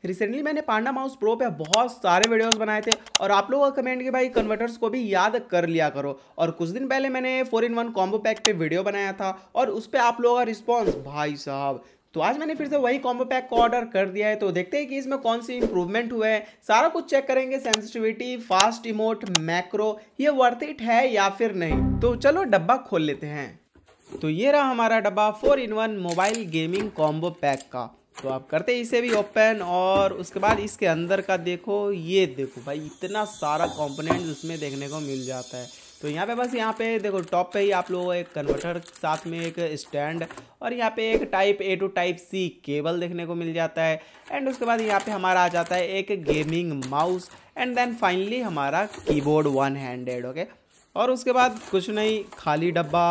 Recently मैंने पांडा mouse pro पे बहुत सारे वीडियोस बनाए थे और आप लोगों का कमेंट कि भाई कन्वर्टर्स को भी याद कर लिया करो। और कुछ दिन पहले मैंने 4-in-1 कॉम्बो पैक पे वीडियो बनाया था और उस पर आप लोगों का रिस्पॉन्स भाई साहब, तो आज मैंने फिर से वही कॉम्बो पैक को ऑर्डर कर दिया है। तो देखते हैं कि इसमें कौन सी इंप्रूवमेंट हुए हैं, सारा कुछ चेक करेंगे। सेंसिटिविटी, फास्ट इमोट, मैक्रो, ये वर्थ इट है या फिर नहीं। तो चलो डब्बा खोल लेते हैं। तो ये रहा हमारा डब्बा 4-in-1 mobile gaming combo pack का। तो आप करते हैं इसे भी ओपन और उसके बाद इसके अंदर का देखो, ये देखो भाई इतना सारा कंपोनेंट्स उसमें देखने को मिल जाता है। तो यहाँ पे बस यहाँ पे देखो टॉप पे ही आप लोगों को एक कन्वर्टर साथ में एक स्टैंड और यहाँ पे एक type A to type C cable देखने को मिल जाता है। एंड उसके बाद यहाँ पे हमारा आ जाता है एक gaming mouse and then finally हमारा कीबोर्ड वन हैंडेड। ओके, और उसके बाद कुछ नहीं, खाली डब्बा।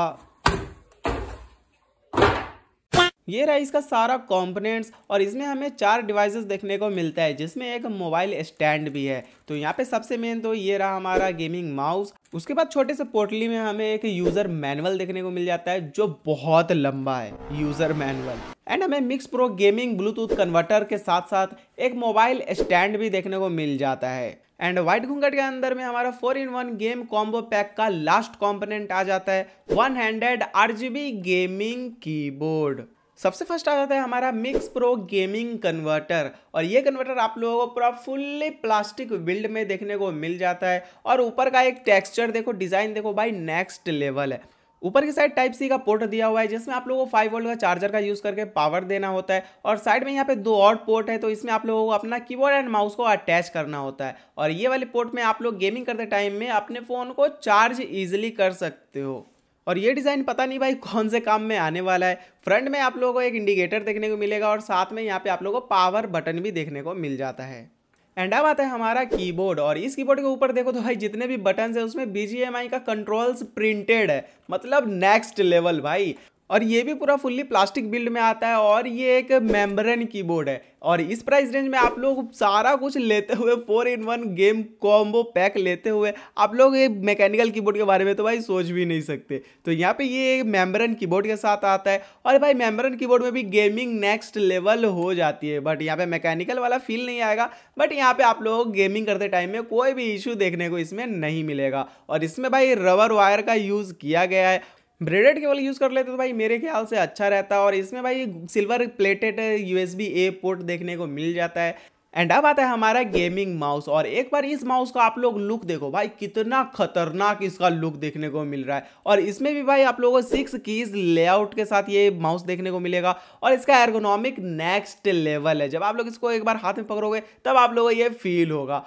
ये रहा इसका सारा कंपोनेंट्स और इसमें हमें 4 डिवाइसेस देखने को मिलता है जिसमें एक मोबाइल स्टैंड भी है। तो यहाँ पे सबसे मेन तो ये रहा हमारा गेमिंग माउस। उसके बाद छोटे से पोटली में हमें एक यूजर मैनुअल देखने को मिल जाता है जो बहुत लंबा है, यूजर मैनुअल। एंड हमें Mix Pro gaming Bluetooth converter के साथ साथ एक मोबाइल स्टैंड भी देखने को मिल जाता है। एंड व्हाइट घूंघट के अंदर में हमारा 4-in-1 गेम कॉम्बो पैक का लास्ट कंपोनेंट आ जाता है, one handed RGB gaming keyboard. सबसे फर्स्ट आ जाता है हमारा मिक्स प्रो गेमिंग कन्वर्टर और ये कन्वर्टर आप लोगों को पूरा फुल्ली प्लास्टिक बिल्ड में देखने को मिल जाता है। और ऊपर का एक टेक्सचर देखो, डिजाइन देखो भाई, नेक्स्ट लेवल है। ऊपर की साइड टाइप C का पोर्ट दिया हुआ है जिसमें आप लोगों को 5 वोल्ट का चार्जर का यूज करके पावर देना होता है। और साइड में यहाँ पे 2 और पोर्ट है, तो इसमें आप लोगों को अपना कीबोर्ड एंड माउस को अटैच करना होता है। और ये वाले पोर्ट में आप लोग गेमिंग करते टाइम में अपने फोन को चार्ज इजिली कर सकते हो। और ये डिज़ाइन पता नहीं भाई कौन से काम में आने वाला है। फ्रंट में आप लोगों को एक इंडिकेटर देखने को मिलेगा और साथ में यहाँ पे आप लोगों को पावर बटन भी देखने को मिल जाता है। एंड अब आता है हमारा कीबोर्ड और इस कीबोर्ड के ऊपर देखो तो भाई जितने भी बटन है उसमें BGMI का कंट्रोल्स प्रिंटेड है, मतलब नेक्स्ट लेवल भाई। और ये भी पूरा फुल्ली प्लास्टिक बिल्ड में आता है और ये एक मेम्ब्रेन कीबोर्ड है। और इस प्राइस रेंज में आप लोग सारा कुछ लेते हुए 4-in-1 गेम कॉम्बो पैक लेते हुए आप लोग ये मैकेनिकल कीबोर्ड के बारे में तो भाई सोच भी नहीं सकते। तो यहाँ पे ये मेम्ब्रेन कीबोर्ड के साथ आता है और भाई मेम्ब्रेन कीबोर्ड में भी गेमिंग नेक्स्ट लेवल हो जाती है। बट यहाँ पे मैकेनिकल वाला फील नहीं आएगा, बट यहाँ पे आप लोग गेमिंग करते टाइम में कोई भी इशू देखने को इसमें नहीं मिलेगा। और इसमें भाई रबर वायर का यूज़ किया गया है। ब्रेडेड केबल यूज़ कर लेते तो भाई मेरे ख्याल से अच्छा रहता है। और इसमें भाई silver plated USB A port देखने को मिल जाता है। एंड अब आता है हमारा गेमिंग माउस और एक बार इस माउस का आप लोग लुक देखो भाई, कितना खतरनाक इसका लुक देखने को मिल रहा है। और इसमें भी भाई आप लोगों को 6 कीज लेआउट के साथ ये माउस देखने को मिलेगा और इसका एर्गोनॉमिक नेक्स्ट लेवल है। जब आप लोग इसको एक बार हाथ में पकड़ोगे तब आप लोगों को ये फील होगा।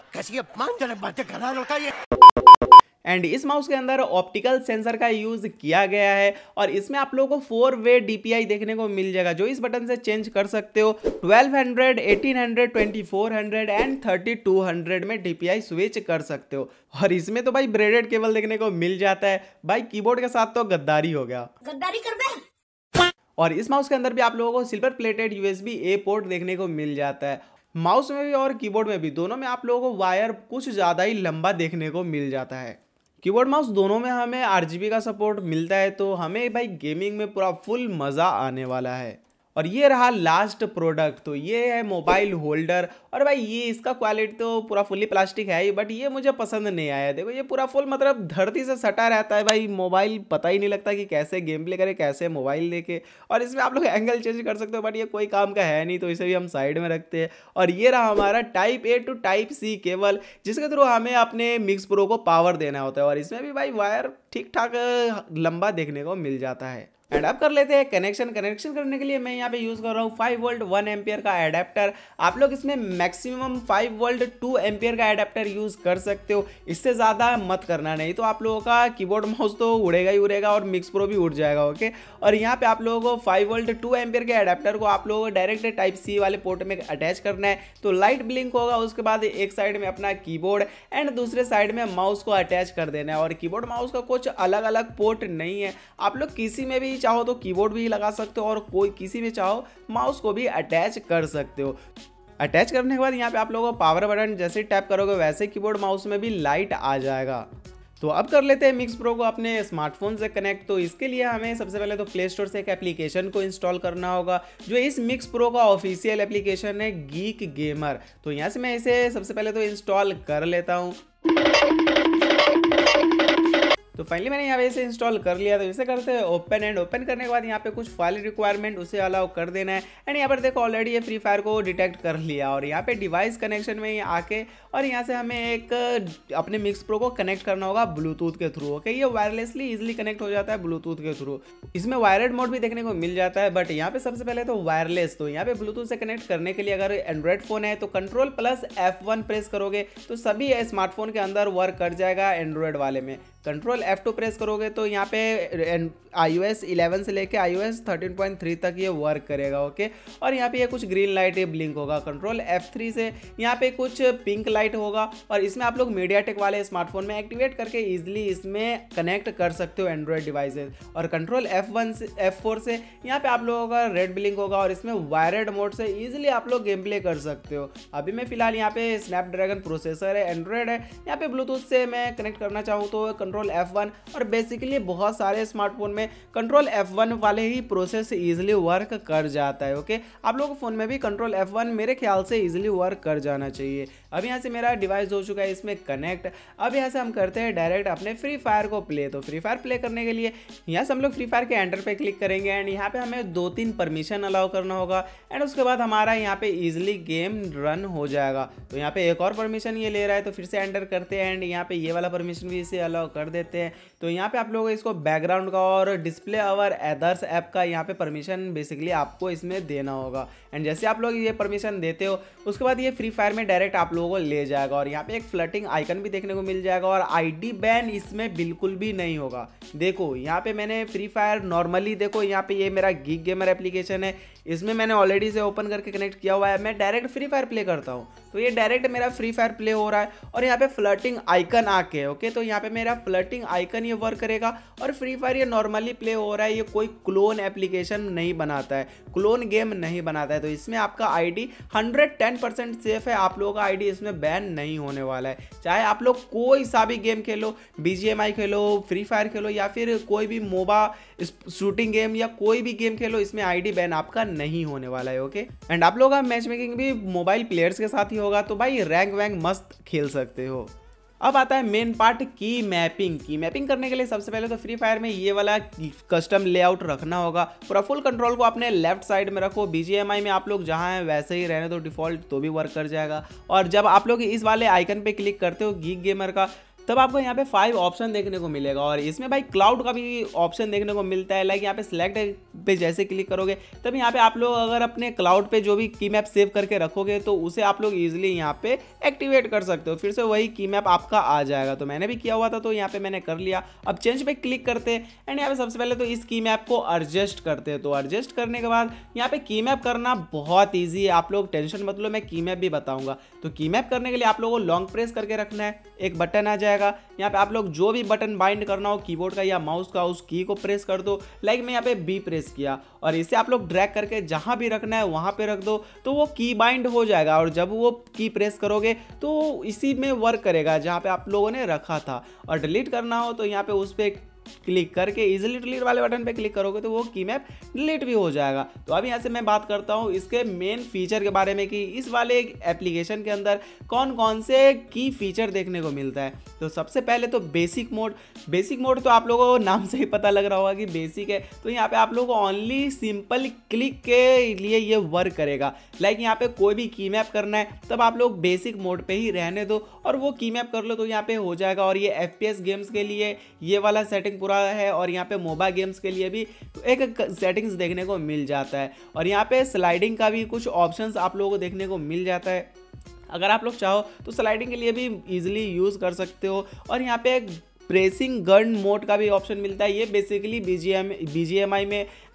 एंड इस माउस के अंदर ऑप्टिकल सेंसर का यूज किया गया है और इसमें आप लोगों को 4-वे DPI देखने को मिल जाएगा जो इस बटन से चेंज कर सकते हो। 1200, 1800, 2400 एंड 3200 में DPI स्विच कर सकते हो। और इसमें तो भाई ब्रेडेड केबल देखने को मिल जाता है। भाई कीबोर्ड के साथ तो गद्दारी हो गया, गद्दारी कर दे। और इस माउस के अंदर भी आप लोगों को silver plated USB A port देखने को मिल जाता है। माउस में भी और कीबोर्ड में भी, दोनों में आप लोगों को वायर कुछ ज़्यादा ही लंबा देखने को मिल जाता है। कीबोर्ड माउस दोनों में हमें RGB का सपोर्ट मिलता है, तो हमें भाई गेमिंग में पूरा फुल मज़ा आने वाला है। और ये रहा लास्ट प्रोडक्ट, तो ये है मोबाइल होल्डर। और भाई ये इसका क्वालिटी तो पूरा फुल्ली प्लास्टिक है ही, बट ये मुझे पसंद नहीं आया। देखो ये पूरा फुल मतलब धरती से सटा रहता है भाई, मोबाइल पता ही नहीं लगता कि कैसे गेम प्ले करे, कैसे मोबाइल देखे। और इसमें आप लोग एंगल चेंज कर सकते हो, बट ये कोई काम का है नहीं, तो इसे भी हम साइड में रखते हैं। और ये रहा हमारा type A to type C cable जिसके थ्रू हमें अपने मिक्स प्रो को पावर देना होता है। और इसमें भी भाई वायर ठीक ठाक लंबा देखने को मिल जाता है। एंड अब कर लेते हैं कनेक्शन करने के लिए मैं यहाँ पे यूज़ कर रहा हूँ 5 वोल्ट 1 एम्पियर का एडेप्टर। आप लोग इसमें मैक्सिमम 5 वोल्ट 2 एम्पियर का एडेप्टर यूज़ कर सकते हो, इससे ज़्यादा मत करना, नहीं तो आप लोगों का कीबोर्ड माउस तो उड़ेगा ही उड़ेगा और मिक्स प्रो भी उड़ जाएगा। ओके, और यहाँ पे आप लोगों को 5 वोल्ट 2 एम्पियर के एडेप्टर को आप लोगों को डायरेक्ट टाइप C वाले पोर्ट में अटैच करना है। तो लाइट ब्लिंक होगा, उसके बाद एक साइड में अपना कीबोर्ड एंड दूसरे साइड में माउस को अटैच कर देना है। और कीबोर्ड माउस का कुछ अलग अलग पोर्ट नहीं है, आप लोग किसी में भी चाहो तो कीबोर्ड भी लगा सकते हो और कोई किसी में चाहो माउस को भी अटैच कर सकते हो। अटैच करने के बाद यहाँ पे आप लोगों को पावर बटन जैसे टैप करोगे वैसे कीबोर्ड माउस में भी लाइट आ जाएगा। तो अब कर लेते हैं मिक्स प्रो को अपने स्मार्टफोन से कनेक्ट। तो इसके लिए हमें सबसे पहले तो प्ले स्टोर से एक एप्लीकेशन को इंस्टॉल करना होगा जो इस मिक्स प्रो का ऑफिशियल एप्लीकेशन है, गीक गेमर। तो यहाँ से मैं इसे सबसे पहले तो इंस्टॉल कर लेता हूँ। तो फाइनली मैंने यहाँ पे इसे इंस्टॉल कर लिया। तो इसे करते हैं ओपन, एंड ओपन करने के बाद यहाँ पे कुछ फाइल रिक्वायरमेंट उसे अलाउ कर देना है। एंड यहाँ पर देखो ऑलरेडी ये फ्री फायर को डिटेक्ट कर लिया और यहाँ पे डिवाइस कनेक्शन में आके और यहाँ से हमें एक अपने मिक्स प्रो को कनेक्ट करना होगा ब्लूटूथ के थ्रू। ओके, ये वायरलेसली इजिली कनेक्ट हो जाता है ब्लूटूथ के थ्रू। इसमें वायर्ड मोड भी देखने को मिल जाता है, बट यहाँ पे सबसे पहले तो वायरलेस। तो यहाँ पे ब्लूटूथ से कनेक्ट करने के लिए अगर एंड्रॉइड फोन है तो कंट्रोल प्लस F1 प्रेस करोगे तो सभी स्मार्टफोन के अंदर वर्क कर जाएगा। एंड्रॉइड वाले में कंट्रोल F2 प्रेस करोगे तो यहाँ पे iOS 11 से लेके iOS 13.3 तक ये वर्क करेगा। ओके, और यहाँ पे ये कुछ ग्रीन लाइट ब्लिंक होगा। कंट्रोल F3 से यहाँ पे कुछ पिंक लाइट होगा और इसमें आप लोग मीडियाटेक वाले स्मार्टफोन में एक्टिवेट करके इजीली इसमें कनेक्ट कर सकते हो एंड्रॉइड डिवाइसेस। और कंट्रोल F4 से यहाँ पे आप लोगों का रेड ब्लिंक होगा और इसमें वायर्ड मोड से इजीली आप लोग गेम प्ले कर सकते हो। अभी मैं फिलहाल यहाँ पे स्नैपड्रैगन प्रोसेसर है, एंड्रॉइड है, यहाँ पे ब्लूटूथ से मैं कनेक्ट करना चाहूँ तो कंट्रोल F1। और बेसिकली बहुत सारे स्मार्टफोन में कंट्रोल F1 वाले ही प्रोसेस इजीली वर्क कर जाता है। ओके, आप लोगों के फोन में भी कंट्रोल F1 मेरे ख्याल से इजीली वर्क कर जाना चाहिए। अब यहाँ से मेरा डिवाइस हो चुका है इसमें कनेक्ट। अब यहाँ से हम करते हैं डायरेक्ट अपने फ्री फायर को प्ले। तो फ्री फायर प्ले करने के लिए यहाँ से हम लोग फ्री फायर के एंटर पे क्लिक करेंगे एंड यहाँ पे हमें 2-3 परमिशन अलाउ करना होगा एंड उसके बाद हमारा यहाँ पे इजीली गेम रन हो जाएगा। तो यहाँ पे एक और परमिशन ये ले रहा है तो फिर से एंटर करते हैं एंड यहाँ पे ये वाला परमिशन भी इसे अलाउ कर देते हैं। तो यहाँ पे आप लोग इसको बैकग्राउंड का और डिस्प्ले अवर अदर्स ऐप का यहाँ पे परमिशन बेसिकली आपको इसमें देना होगा। एंड जैसे आप लोग ये परमिशन देते हो उसके बाद ये फ्री फायर में डायरेक्ट आप लोगों को ले जाएगा और यहाँ पे एक फ्लटिंग आइकन भी देखने को मिल जाएगा और आईडी बैन इसमें बिल्कुल भी नहीं होगा। देखो यहाँ पे मैंने फ्री फायर नॉर्मली, देखो यहाँ पे ये मेरा गीक गेमर एप्लीकेशन है, इसमें मैंने ऑलरेडी से ओपन करके कनेक्ट किया हुआ है। मैं डायरेक्ट फ्री फायर प्ले करता हूँ तो ये डायरेक्ट मेरा फ्री फायर प्ले हो रहा है और यहाँ पे फ्लटिंग आइकन आके ओके, तो यहाँ पे मेरा फ्लटिंग आइकन ये वर्क करेगा और फ्री फायर ये नॉर्मली प्ले हो रहा है। ये कोई क्लोन एप्लीकेशन नहीं बनाता है, क्लोन गेम नहीं बनाता है। तो इसमें आपका आईडी 110% सेफ है, आप लोगों का आईडी इसमें बैन नहीं होने वाला है। चाहे आप लोग कोई सा भी गेम खेलो, BGMI खेलो, फ्री फायर खेलो या फिर कोई भी मोबा शूटिंग गेम या कोई भी गेम खेलो, इसमें आईडी बैन आपका नहीं होने वाला है। ओके, एंड आप लोग का मैच मेकिंग भी मोबाइल प्लेयर्स के साथ ही होगा तो भाई रैंक वैंक मस्त खेल सकते हो। अब आता है main part key mapping. Key mapping करने के लिए सबसे पहले तो फ्री फायर में ये वाला कस्टम लेआउट रखना होगा। पूरा फुल कंट्रोल को अपने लेफ्ट साइड में रखो। BGMI में आप लोग जहाँ हैं वैसे ही रहने दो डिफॉल्ट, तो भी वर्क कर जाएगा। और जब आप लोग इस वाले आइकन पे क्लिक करते हो गीक गेमर का, तब आपको यहाँ पे 5 ऑप्शन देखने को मिलेगा और इसमें भाई क्लाउड का भी ऑप्शन देखने को मिलता है। लाइक यहाँ पे सिलेक्ट पे जैसे क्लिक करोगे तब यहाँ पे आप लोग अगर अपने क्लाउड पे जो भी की मैप सेव करके रखोगे तो उसे आप लोग इजीली यहाँ पे एक्टिवेट कर सकते हो, फिर से वही की मैप आपका आ जाएगा। तो मैंने भी किया हुआ था तो यहाँ पे मैंने कर लिया। अब चेंज पे क्लिक करते हैं एंड यहाँ पे सबसे पहले तो इस की मैप को एडजस्ट करते हैं। तो एडजस्ट करने के बाद यहाँ पे की मैप करना बहुत ईजी है, आप लोग टेंशन मत लो, मैं की मैप भी बताऊंगा। तो की मैप करने के लिए आप लोगों को लॉन्ग प्रेस करके रखना है, एक बटन आ जाएगा। यहाँ पे आप लोग जो भी बटन बाइंड करना हो कीबोर्ड का या माउस का, उस की को प्रेस कर दो। लाइक मैं यहाँ पे B प्रेस किया और इसे आप लोग ड्रैग करके जहां भी रखना है वहां पे रख दो तो वो की बाइंड हो जाएगा। और जब वो की प्रेस करोगे तो इसी में वर्क करेगा जहां पे आप लोगों ने रखा था। और डिलीट करना हो तो यहाँ पे उस पर क्लिक करके इजीली डिलीट वाले बटन पे क्लिक करोगे तो वो की मैप डिलीट भी हो जाएगा। तो अब यहाँ से मैं बात करता हूँ इसके मेन फीचर के बारे में कि इस वाले एप्लीकेशन के अंदर कौन कौन से की फीचर देखने को मिलता है। तो सबसे पहले तो बेसिक मोड। बेसिक मोड तो आप लोगों को नाम से ही पता लग रहा होगा कि बेसिक है, तो यहाँ पे आप लोगों को ओनली सिंपल क्लिक के लिए ये वर्क करेगा। लाइक यहाँ पे कोई भी की मैप करना है तब आप लोग बेसिक मोड पे ही रहने दो और वो की मैप कर लो तो यहाँ पे हो जाएगा। और ये FPS गेम्स के लिए ये वाला सेटिंग पूरा है और यहाँ पे मोबाइल गेम्स के लिए भी एक सेटिंग्स देखने को मिल जाता है। और यहाँ पे स्लाइडिंग का भी कुछ ऑप्शंस आप लोगों को देखने को मिल जाता है, अगर आप लोग चाहो तो स्लाइडिंग के लिए भी इजीली यूज़ कर सकते हो। और यहाँ पे प्रेसिंग गन मोड का भी ऑप्शन मिलता है, ये बेसिकली BGMI में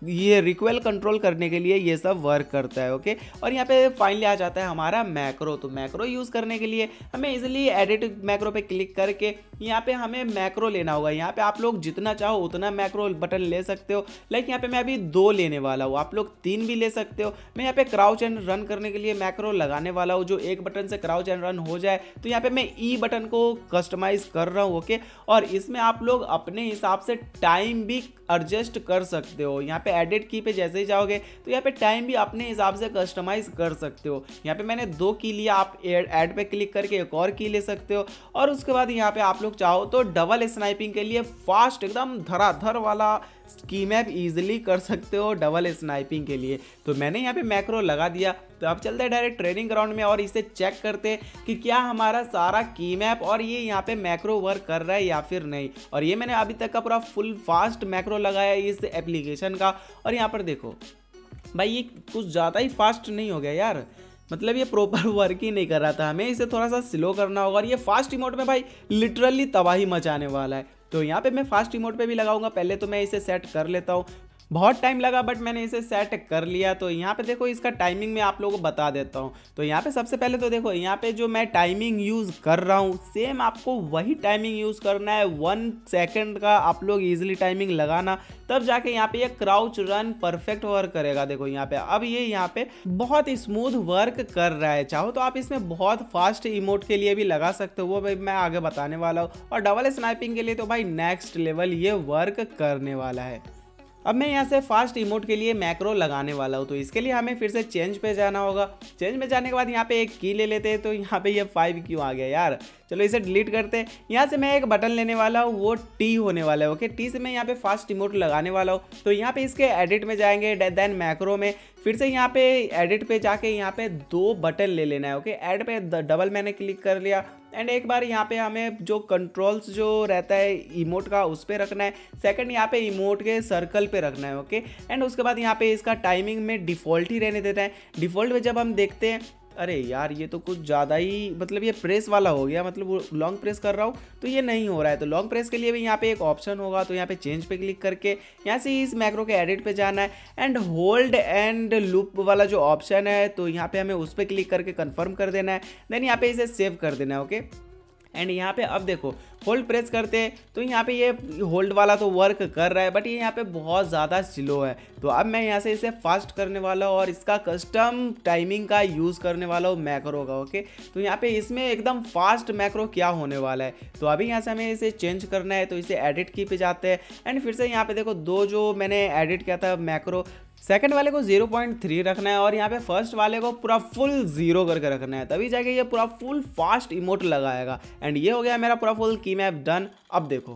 ये रिक्वेल कंट्रोल करने के लिए ये सब वर्क करता है। ओके, और यहाँ पे फाइनली आ जाता है हमारा मैक्रो। तो मैक्रो यूज़ करने के लिए हमें इजीली एडिट मैक्रो पे क्लिक करके यहाँ पे हमें मैक्रो लेना होगा। यहाँ पे आप लोग जितना चाहो उतना मैक्रो बटन ले सकते हो। लाइक यहाँ पे मैं अभी 2 लेने वाला हूँ, आप लोग 3 भी ले सकते हो। मैं यहाँ पे क्राउच एंड रन करने के लिए मैक्रो लगाने वाला हूँ, जो एक बटन से क्राउच एंड रन हो जाए। तो यहाँ पे मैं ई बटन को कस्टमाइज कर रहा हूँ। ओके, और इसमें आप लोग अपने हिसाब से टाइम भी एडजस्ट कर सकते हो। यहाँ पे एडिट की पे जैसे ही जाओगे तो यहाँ पे टाइम भी अपने हिसाब से कस्टमाइज कर सकते हो। यहाँ पे मैंने 2 की लिया, आप ऐड पे क्लिक करके एक और की ले सकते हो। और उसके बाद यहाँ पे आप लोग चाहो तो डबल स्नाइपिंग के लिए फास्ट एकदम धराधर वाला की मैप इजीली कर सकते हो डबल स्नाइपिंग के लिए। तो मैंने यहाँ पे मैक्रो लगा दिया। तो अब चलते हैं डायरेक्ट ट्रेनिंग ग्राउंड में और इसे चेक करते हैं कि क्या हमारा सारा की मैप और ये यहाँ पे मैक्रो वर्क कर रहा है या फिर नहीं। और ये मैंने अभी तक का पूरा फुल फास्ट मैक्रो लगाया है इस एप्लीकेशन का। और यहाँ पर देखो भाई, ये कुछ ज़्यादा ही फास्ट नहीं हो गया यार, मतलब ये प्रॉपर वर्क ही नहीं कर रहा था। हमें इसे थोड़ा सा स्लो करना होगा। और ये फास्ट इमोट में भाई लिटरली तबाही मचाने वाला है। तो यहाँ पे मैं फास्ट इमोट पे भी लगाऊंगा। पहले तो मैं इसे सेट कर लेता हूँ, बहुत टाइम लगा बट मैंने इसे सेट कर लिया। तो यहाँ पे देखो इसका टाइमिंग मैं आप लोगों को बता देता हूँ। तो यहाँ पे सबसे पहले तो देखो यहाँ पे जो मैं टाइमिंग यूज़ कर रहा हूँ सेम आपको वही टाइमिंग यूज़ करना है। 1 सेकंड का आप लोग इजीली टाइमिंग लगाना, तब जाके यहाँ पे ये क्राउच रन परफेक्ट वर्क करेगा। देखो यहाँ पे अब ये यहाँ पे बहुत स्मूथ वर्क कर रहा है। चाहो तो आप इसमें बहुत फास्ट इमोट के लिए भी लगा सकते हो, वो भाई मैं आगे बताने वाला हूँ। और डबल स्नाइपिंग के लिए तो भाई नेक्स्ट लेवल ये वर्क करने वाला है। अब मैं यहाँ से फास्ट इमोट के लिए मैक्रो लगाने वाला हूँ। तो इसके लिए हमें फिर से चेंज पे जाना होगा। चेंज में जाने के बाद यहाँ पे एक की ले लेते हैं। तो यहाँ पे ये 5 क्यों आ गया यार, चलो इसे डिलीट करते हैं। यहाँ से मैं एक बटन लेने वाला हूँ, वो टी होने वाला है। ओके, टी से मैं यहाँ पे फास्ट इमोट लगाने वाला हूँ। तो यहाँ पे इसके एडिट में जाएंगे, देन मैक्रो में, फिर से यहाँ पे एडिट पे जाके यहाँ पे 2 बटन ले लेना है। ओके, ऐड पे डबल मैंने क्लिक कर लिया एंड एक बार यहाँ पे हमें जो कंट्रोल्स जो रहता है इमोट का उस पर रखना है। सेकंड यहाँ पे इमोट के सर्कल पे रखना है। ओके, एंड उसके बाद यहाँ पे इसका टाइमिंग में डिफ़ॉल्ट ही रहने देता है। डिफ़ॉल्ट में जब हम देखते हैं, अरे यार ये तो कुछ ज़्यादा ही मतलब ये प्रेस वाला हो गया, मतलब लॉन्ग प्रेस कर रहा हूँ तो ये नहीं हो रहा है। तो लॉन्ग प्रेस के लिए भी यहाँ पे एक ऑप्शन होगा। तो यहाँ पे चेंज पे क्लिक करके यहाँ से इस मैक्रो के एडिट पे जाना है एंड होल्ड एंड लूप वाला जो ऑप्शन है तो यहाँ पे हमें उस पर क्लिक करके कंफर्म कर देना है। देन यहाँ पे इसे सेव कर देना है। ओके, एंड यहाँ पे अब देखो होल्ड प्रेस करते हैं तो यहाँ पे ये होल्ड वाला तो वर्क कर रहा है बट ये यहाँ पे बहुत ज़्यादा स्लो है। तो अब मैं यहाँ से इसे फास्ट करने वाला हूँ और इसका कस्टम टाइमिंग का यूज़ करने वाला हूँ मैक्रो का। ओके, तो यहाँ पे इसमें एकदम फास्ट मैक्रो क्या होने वाला है। तो अभी यहाँ से हमें इसे चेंज करना है। तो इसे एडिट की पे जाते हैं एंड फिर से यहाँ पे देखो 2 जो मैंने एडिट किया था मैक्रो, सेकंड वाले को 0.3 रखना है और यहाँ पे फर्स्ट वाले को पूरा फुल 0 करके रखना है, तभी जाके ये पूरा फुल फास्ट इमोट लगाएगा। एंड ये हो गया मेरा पूरा फुल की मैप डन। अब देखो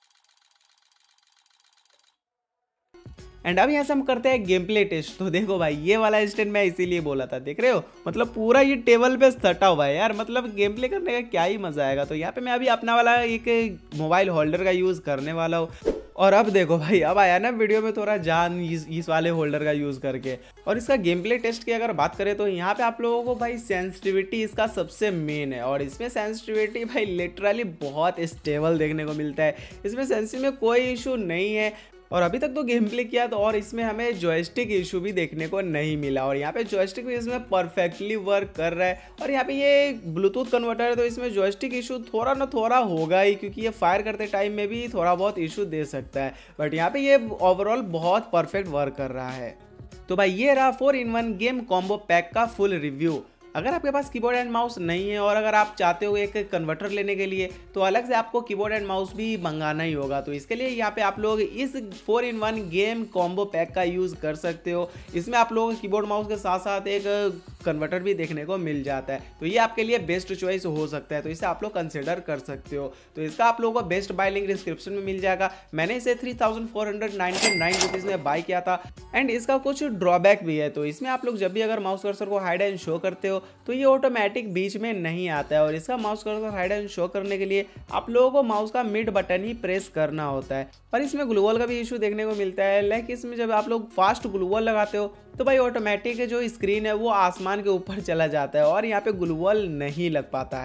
एंड अब यहाँ से हम करते हैं गेम प्ले टेस्ट। तो देखो भाई ये वाला स्टैंड मैं इसीलिए बोला था, देख रहे हो मतलब पूरा ये टेबल पे सटा हुआ है यार, मतलब गेम प्ले करने का क्या ही मजा आएगा। तो यहाँ पे मैं अभी अपना वाला एक मोबाइल होल्डर का यूज़ करने वाला हूँ। और अब देखो भाई अब आया ना वीडियो में थोड़ा जान इस वाले होल्डर का यूज़ करके। और इसका गेम प्ले टेस्ट की अगर बात करें तो यहाँ पे आप लोगों को भाई सेंसिटिविटी इसका सबसे मेन है और इसमें सेंसिटिविटी भाई लिटरली बहुत स्टेबल देखने को मिलता है। इसमें सेंसिटिव में कोई इशू नहीं है और अभी तक तो गेम प्ले किया तो और इसमें हमें जॉयस्टिक इशू भी देखने को नहीं मिला। और यहाँ पे जॉयस्टिक भी इसमें परफेक्टली वर्क कर रहा है। और यहाँ पे ये ब्लूटूथ कन्वर्टर है तो इसमें जॉयस्टिक इशू थोड़ा ना थोड़ा होगा ही, क्योंकि ये फायर करते टाइम में भी थोड़ा बहुत इशू दे सकता है, बट यहाँ पे ये ओवरऑल बहुत परफेक्ट वर्क कर रहा है। तो भाई ये रहा 4-in-1 गेम कॉम्बो पैक का फुल रिव्यू। अगर आपके पास कीबोर्ड एंड माउस नहीं है और अगर आप चाहते हो एक कन्वर्टर लेने के लिए तो अलग से आपको कीबोर्ड एंड माउस भी मंगाना ही होगा। तो इसके लिए यहाँ पे आप लोग इस 4-in-1 गेम कॉम्बो पैक का यूज़ कर सकते हो। इसमें आप लोगों को कीबोर्ड माउस के साथ साथ एक कन्वर्टर भी देखने को मिल जाता है, तो ये आपके लिए बेस्ट चॉइस हो सकता है। तो इसे आप लोग कंसिडर कर सकते हो। तो इसका आप लोगों को बेस्ट बाय लिंक डिस्क्रिप्शन में मिल जाएगा। मैंने इसे 3499 रुपीज़ में बाय किया था एंड इसका कुछ ड्रॉबैक भी है। तो इसमें आप लोग जब भी अगर माउस कर्सर को हाइड एंड शो करते हो तो ये ऑटोमेटिक बीच में नहीं आता है और इसका mouse cursor hide and show करने के लिए आप लोगों को माउस का मिड बटन ही प्रेस करना होता है। और इसमें ग्लूवॉल का भी इशू देखने को मिलता है, लाइक इसमें जब आप लोग फास्ट ग्लूवॉल लगाते हो तो भाई ऑटोमेटिक जो स्क्रीन है वो आसमान के ऊपर चला जाता है और यहाँ पे ग्लूवॉल नहीं लग पाता है।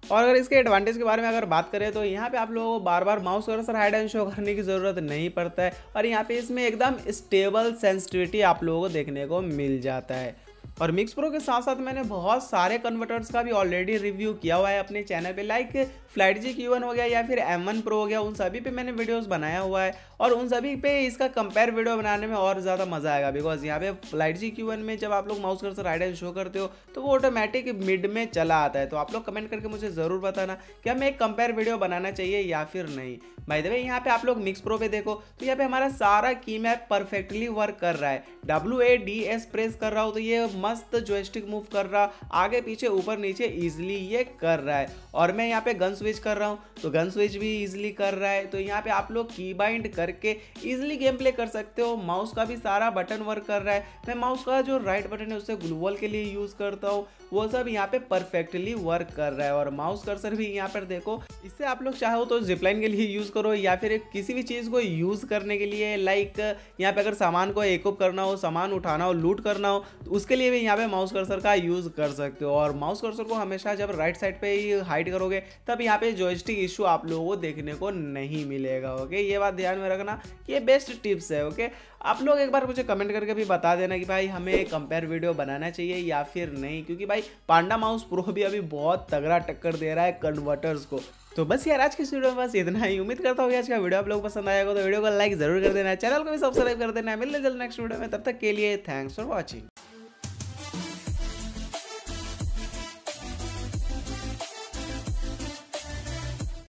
और अगर इसके एडवांटेज के बारे में अगर बात करें तो यहाँ पे आप लोगों को बार बार mouse cursor hide and show करने की ज़रूरत नहीं पड़ता है और यहाँ पे इसमें एकदम स्टेबल सेंसिटिविटी आप लोगों को देखने को मिल जाता है। और मिक्स प्रो के साथ साथ मैंने बहुत सारे कन्वर्टर्स का भी ऑलरेडी रिव्यू किया हुआ है अपने चैनल पे, लाइक FlightG Q1 हो गया या फिर M1 Pro हो गया, उन सभी पे मैंने वीडियोस बनाया हुआ है और उन सभी पे इसका कंपेयर वीडियो बनाने में और ज़्यादा मज़ा आएगा। बिकॉज यहाँ पे FlightG Q1 में जब आप लोग mouse cursor right and show करते हो तो वो ऑटोमेटिक मिड में चला आता है। तो आप लोग कमेंट करके मुझे ज़रूर बताना कि हमें एक कंपेयर वीडियो बनाना चाहिए या फिर नहीं। बाय द वे यहाँ पे आप लोग मिक्स प्रो पे देखो तो यहाँ पे हमारा सारा की मैप परफेक्टली वर्क कर रहा है। WADS प्रेस कर रहा हो तो ये मस्त जॉयस्टिक मूव कर रहा, आगे पीछे ऊपर नीचे इजीली ये कर रहा है। और मैं यहाँ पे गन स्विच कर रहा हूँ तो गन स्विच भी इजीली कर रहा है। तो यहाँ पे आप लोग की बाइंड करके इजीली गेम प्ले कर सकते हो। माउस का भी सारा बटन वर्क कर रहा है। मैं माउस का जो राइट बटन है उससे ग्लू वॉल के लिए यूज़ करता हूँ, वो सब यहाँ पे परफेक्टली वर्क कर रहा है। और माउस कर्सर भी यहाँ पर देखो, इससे आप लोग चाहो तो जिपलाइन के लिए यूज़ करो या फिर किसी भी चीज़ को यूज़ करने के लिए, लाइक यहाँ पे अगर सामान को एकअप करना हो, सामान उठाना हो, लूट करना हो तो उसके लिए भी यहाँ पे माउस कर्सर का यूज़ कर सकते हो। और माउस कर्सर को हमेशा जब राइट साइड पे ही हाइड करोगे तब यहाँ पे जॉयस्टिक इशू आप लोगों को देखने को नहीं मिलेगा। ओके, ये बात ध्यान में रखना, ये बेस्ट टिप्स है। ओके, आप लोग एक बार मुझे कमेंट करके भी बता देना कि भाई हमें कंपेयर वीडियो बनाना चाहिए या फिर नहीं, क्योंकि भाई पांडा माउस प्रो भी अभी बहुत तगड़ा टक्कर दे रहा है कन्वर्टर्स को। तो बस यार आज के वीडियो में बस इतना ही। उम्मीद करता हूँ कि आज का वीडियो आप लोगों को पसंद आएगा, तो वीडियो को लाइक जरूर कर देना, चैनल को भी सब्सक्राइब कर देना। मिलते जल्द नेक्स्ट वीडियो में, तब तक के लिए थैंक्स फॉर वॉचिंग।